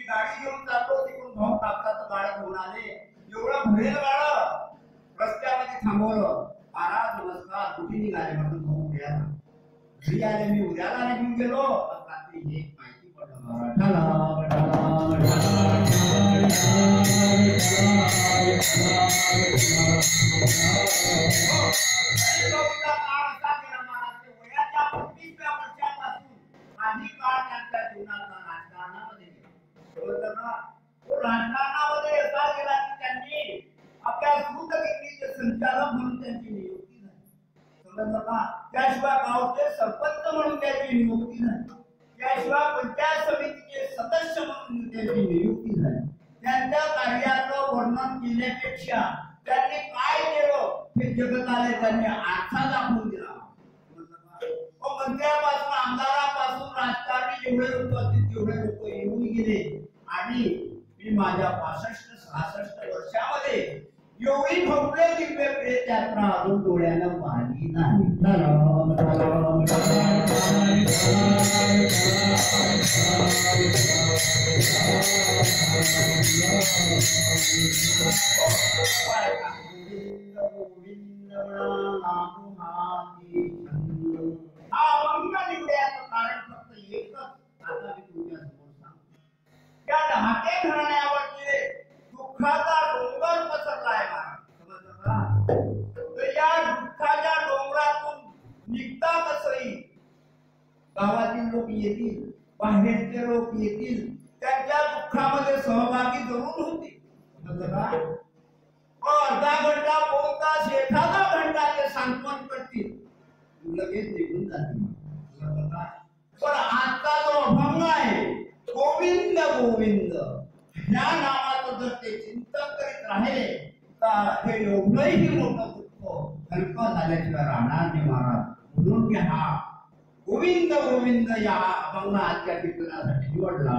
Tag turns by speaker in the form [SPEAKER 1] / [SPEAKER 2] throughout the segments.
[SPEAKER 1] गाडी घेऊन जातो तिकडून भाऊ कापसाचं गाळं घेऊन आले. एवढं भरेल गाळं रस्त्यामध्ये थांबवलं. महाराज नमस्कार, कुठे निघाले म्हणून भाऊ उद्याला घरी आले. मी उद्याला निघून गेलो. रात्री हे माहिती राजकारणामध्ये असा गेला की त्यांनी आपल्या सूतगिरणीचे संचालक म्हणून त्यांची नियुक्ती झाली. समजलं का? त्याशिवाय गावचे सरपंच म्हणून त्याची नियुक्ती झाली. त्याशिवाय पंचायत समितीचे सदस्य म्हणून त्यांची नियुक्ती झाली. त्यांच्या कार्याचं वर्णन केल्यापेक्षा त्यांनी काय केलं हे जगताला त्यांनी आरसा दाखवून दिला. मंत्र्यापासून आमदारापासून राजकारणी जेवढे लोक असतील तेवढे लोक येऊन गेले. आणि मी माझ्या 65-66 वर्षामध्ये एवढी भव्य दिव्य प्रेत यात्रा अजून डोळ्यानं पाहिली नाही. हा अभंग निवड्याचं कारण फक्त एकच. आता मी तुमच्यासमोर सांगतो. त्या ढाके घराण्यावरती दुःखाचा डोंगर पसरलाय महाराज. समजलं का? तर या दुःखाच्या डोंगरातून निघता कसंही गावातील लोक येतील, बाहेरचे लोक येतील, त्यांच्या दुःखामध्ये सहभागी जरूर होतील. समजलं का? अर्धा घंटा, पाऊण तास, एखादा घंटा ते सांत्वन करतील, लगेच निघून जातील. पण आजचा जो अभंग आहे गोविंद गोविंद या नामाचं जर ते चिंतन करीत राहिले तर हे एवढंही मोठं दुःख हलकं झाल्याशिवाय राहणार नाही महाराज. म्हणून की हा गोविंद गोविंद या अभंग आजच्या कीर्तनासाठी निवडला.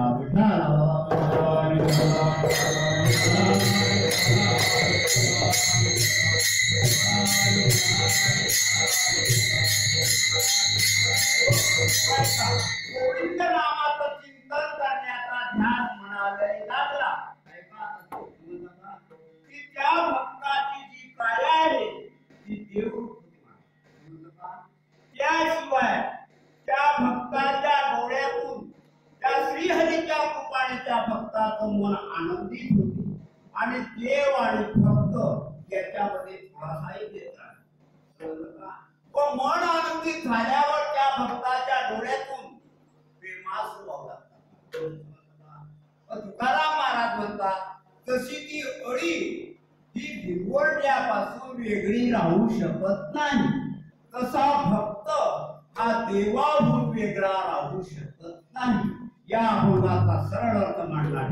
[SPEAKER 1] गोविंद नामाचं चिंतन करण्याचा ध्यास म्हणाले लागला की त्या भक्ताची जी काया आहे ती देव. त्याशिवाय त्या भक्ताच्या डोळ्यातून त्या श्रीहरीच्या कृपाने त्या भक्ताचं मन आनंदित होते आणि देव आणि भक्त याच्यामध्ये थोडासाही देत राहतो. मन आनंदित झाल्यावर त्या भक्ताच्या डोळ्यातून प्रेमाश्रू वाहू लागतात. तुकाराम महाराज म्हणतात तशी ती अळी ही भिरवड्यापासून वेगळी राहू शकत नाही, तसा भक्त हा देवाहून वेगळा राहू शकत नाही. या अभंगाचा सरळ अर्थ मांडला.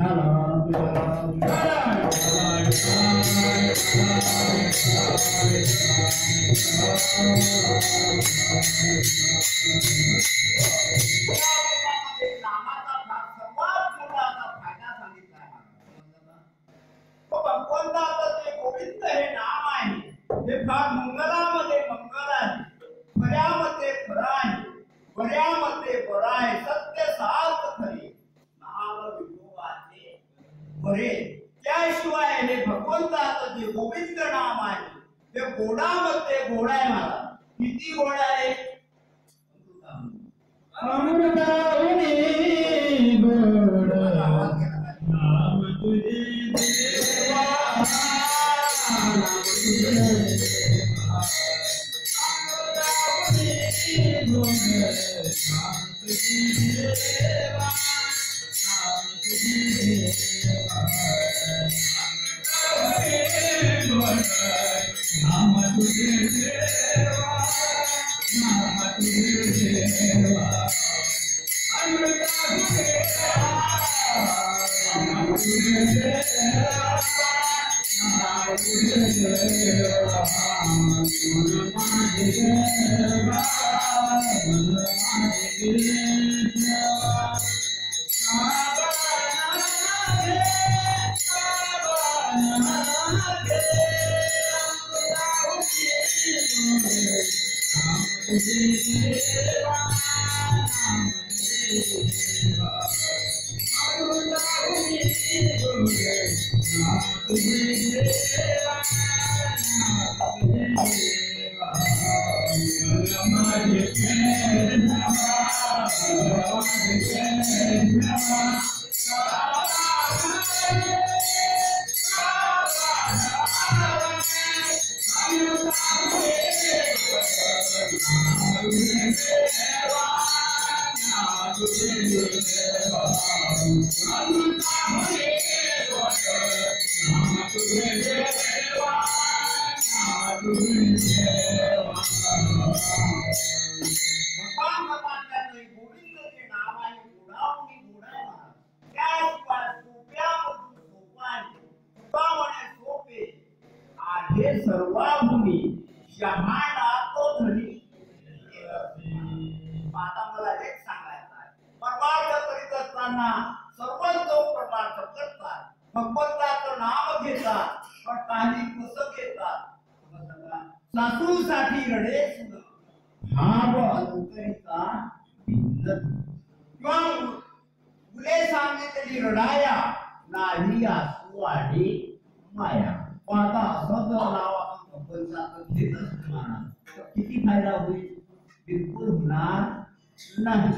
[SPEAKER 1] गोविंद हे नाम आहे हे फार मंगलामध्ये मंगल आहे, खऱ्यामध्ये खरं आहे, बऱ्यामध्ये बरं आहे, सत्य सार्थ खरे नाम विभोगाचे बरे. त्याशिवाय हे भगवंताचं जे गोविंद नाम आहे ते गोडामध्ये गोड आहे. मला किती गोड आहे? अमृतावनी गोड नाम तुझे देवा, नाम तुझे देवा, अमृतावनी गोड नाम तुझे देवा, नाम तुझे देवा, अमृतावनी गोड नाम तुझे देवा, नाम तुझे देवा, अमृतावनी नाम तुझे देवा, नाम तुझे देवा, मन माझे देवा, मन माझे देवा, देवा सर्वाभूमी शहाणा तो धनी. आता मला एक सांगायचं आहे, परमार्थ करीत असताना सर्वच परमार्थ करतात, भगवंताचं नाम घेतात, पण काही कसं घेतात. सासूसाठी रडे सुन भाव अंतरिता भिन्न. मुले सांगितली रडाया नाही आसू आणि माया. आता असं जर नाव आपण भगवंताचं घेत असणार तर किती फायदा होईल? बिलकुल होणार नाही.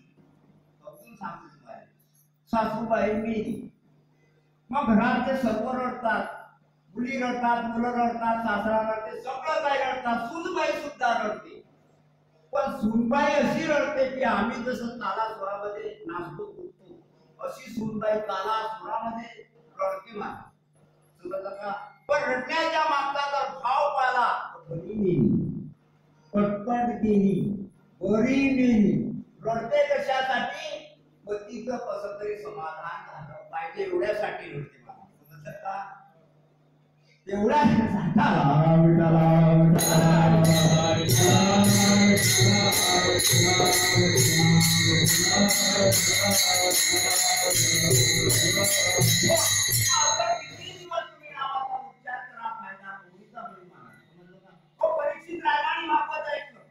[SPEAKER 1] सासूबाई मेली, मग घरातले सर्व रडतात, मुली रडतात, मुलं रडतात, सासरा रडते, सगळं काही रडतात, सूनबाई सुद्धा रडते. पण सूनबाई अशी रडते की आम्ही जसं ताला स्वरामध्ये नाचतो कुठतो अशी सूनबाई ताला स्वरामध्ये रडते मा. समजलं का? पण रडण्याच्या मागचा जर भाव पाहिला तर बरी नेली, पटपट गेली, बरी नेली. रडते कशासाठी? पतीचं कसं तरी समाधान झालं पाहिजे एवढ्यासाठी रडते मला. समजलं का? एवढ्या परीक्षित राजाने मागवत ऐकलं.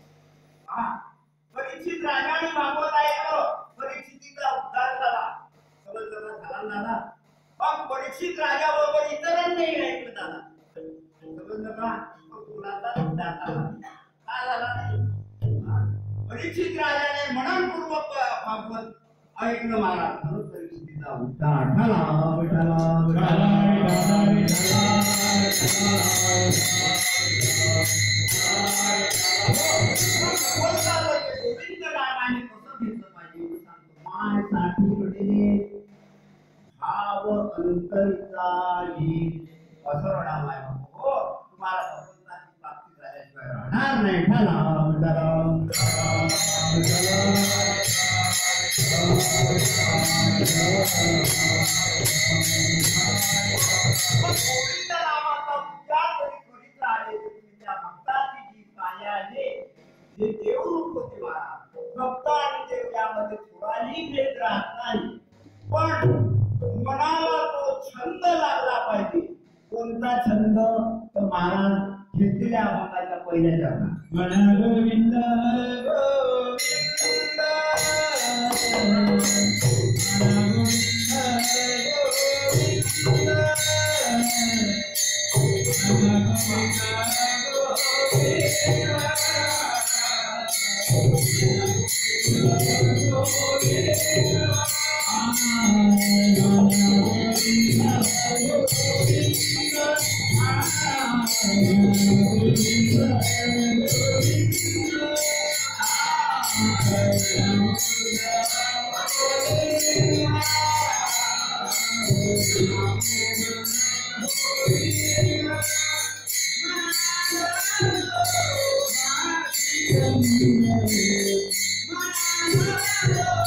[SPEAKER 1] परीक्षित राजाने मागवत ऐकलं, परीक्षितीचा उद्धार झाला. समजलं झाला दादा? पण परीक्षित राजाबरोबर इतरांनी ऐकलं दादा. समजलं का? कुणाचा उद्धार झाला? काय झाला? परीक्षित राजाने मननपूर्वक भागवत ऐकलं महाराज, म्हणून परीक्षितीचा उद्धार झाला. गोविंद रामाने कसं घेतलं पाहिजे सांगतो. मायसाठी रडले भाव अंतरिता असं रडामाय. हो, तुम्हाला भगवंताची प्राप्ती झाल्याशिवाय राहणार नाही. गोविंद नामाचा उच्चार जरी करीत राहिले तरी त्या भक्ताची जी काय आहे जे देवरूप होते महाराज, भक्त आणि देव यामध्ये थोडाही भेद राहत नाही. पण मनाला तो छंद लागला पाहिजे. कोणता छंद? तर महाराज घेतलेल्या अभंगाच्या पहिल्या चरणात म्हणा गोविंद